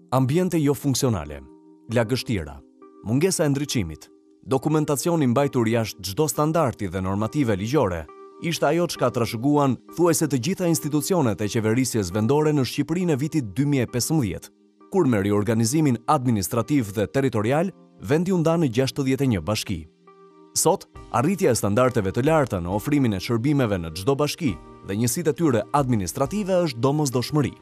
Ambiente jo funksionale, lagështira, mungesa e ndriçimit, dokumentacioni mbajtur jashtë çdo standardi dhe normative ligjore, ishte ajo çka trashëguan thuajse të gjitha institucionet e qeverisjes vendore në Shqipërinë e vitit 2015, kur me riorganizimin administrativ dhe territorial, vendi u nda në 61 bashki. Sot, arritja e standardeve të larta në ofrimin e shërbimeve në çdo bashki dhe njësitë e tyre administrative është domosdoshmëri.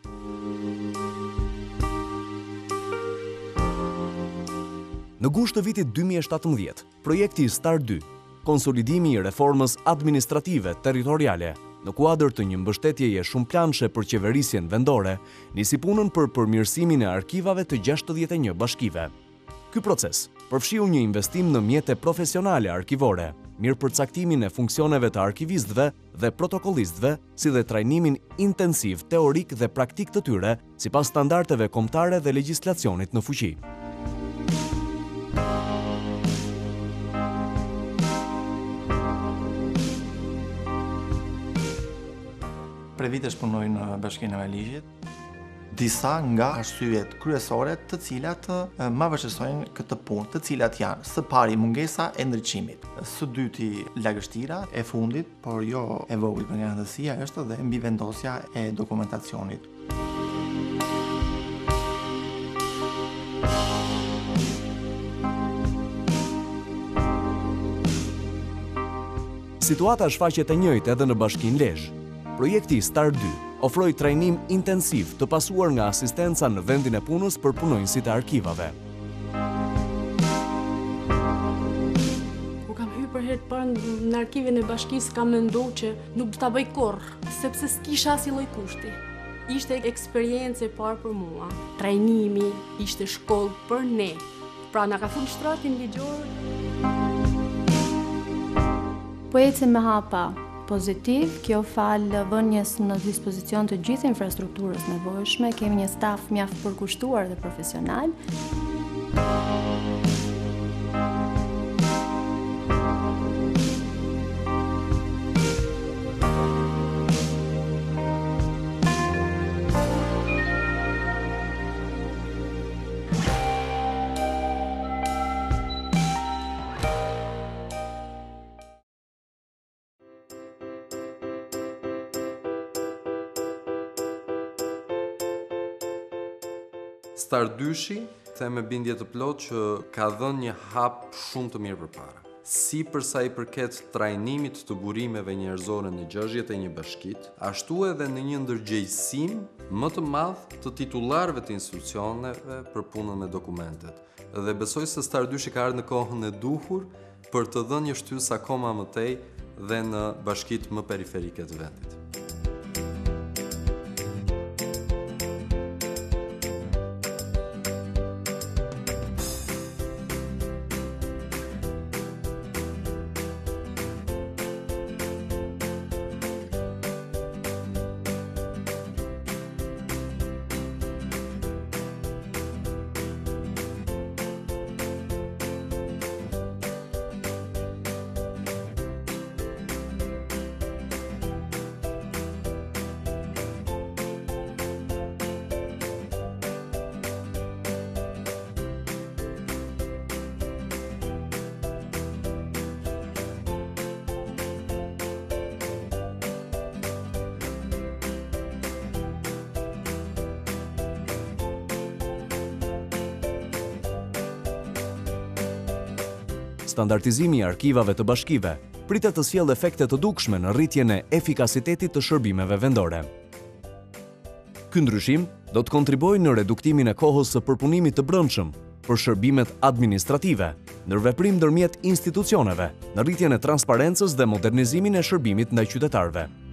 Në gusht të vitit 2017, projekti Star 2, konsolidimi i reformës administrative territoriale, në kuadër të një mbështetjeje shumëplanëshe për qeverisjen vendore, nisi punën për përmirësimin e arkivave të 61 bashkive. Ky proces përfshiu një investim në mjete profesionale arkivore, mirëpërcaktimin e funksioneve të arkivistëve dhe protokollistëve, si dhe trajnimin intensiv teorik dhe praktik të tyre, sipas standardeve kombëtare dhe legjislacionit në fuqi. Pre vitesh punoj në Bashkinë e Meligjit, disa nga arsyet kryesore të cilat ma vështirësojnë këtë punë, të cilat janë së pari mungesa e ndriçimit, së dyti lagështira, e fundit, por jo e vogël për nga rëndësia, është dhe mbivendosja e dokumentacionit. Situata shfaqet e njëjtë edhe në Bashkinë Lezhë. Projekti Star 2 ofroi trajnim intensiv të pasuar nga asistenca në vendin e punës për punonjësit e arkivave. Kur kam hyrë për herë të parë në arkivin e bashkisë, kam menduar që nuk do ta bëj kurrë, sepse s'kisha asnjë lloj kushti. Ishte eksperiencë e parë për mua. Trajnimi ishte shkollë për ne. Pra na ka futur shtratin ligjor. Po ecim me hapa pozitiv, kjo falë vënjes në dispozicion të gjithë infrastrukturës nevojshme, kemi një staf mjaft përkushtuar dhe profesional. Star 2-shi, them me bindje të plotë që ka dhënë një hap shumë të mirë përpara. Si përsa i përket trajnimit të burimeve njerëzore në 61 bashkit, ashtu edhe në një ndërgjegjësim më të madh të titullarëve të institucioneve për punën me dokumentet. Dhe besoj se Star 2-shi ka ardhur në kohën e duhur për të dhënë një shtysë akoma më tej dhe në bashkit më periferike të vendit. Standardizimi i arkivave të bashkive pritet të sjellë efekte të dukshme në rritjen e efikasitetit të shërbimeve vendore. Ky ndryshim do të kontribuojë në reduktimin e kohës së përpunimit të brendshëm për shërbimet administrative, ndërveprim ndërmjet institucioneve, në rritjen e transparencës dhe modernizimin e shërbimit ndaj qytetarëve.